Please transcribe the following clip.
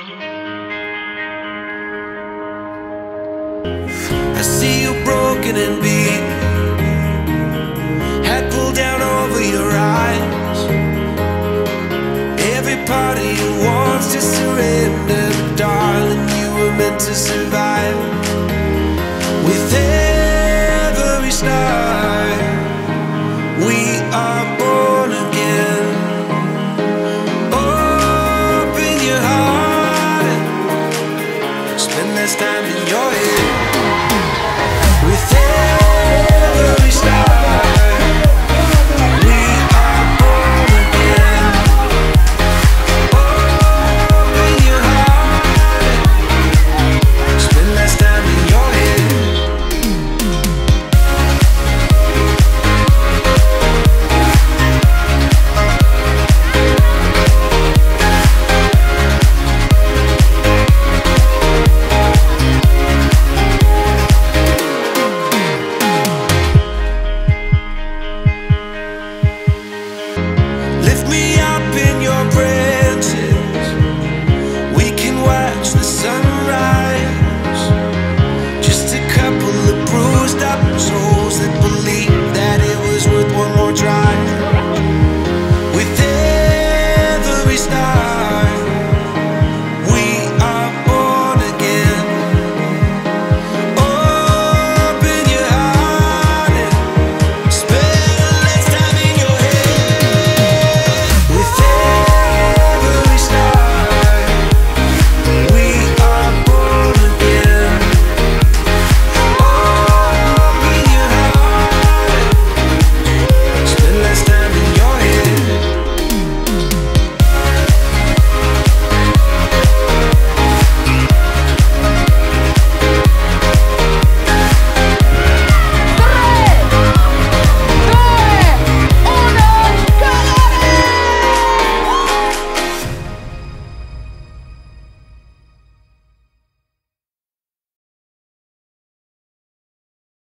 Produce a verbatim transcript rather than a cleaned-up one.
I see you broken and beat, head pulled down over your eyes. Every part of you wants to surrender, but darling, you were meant to surrender.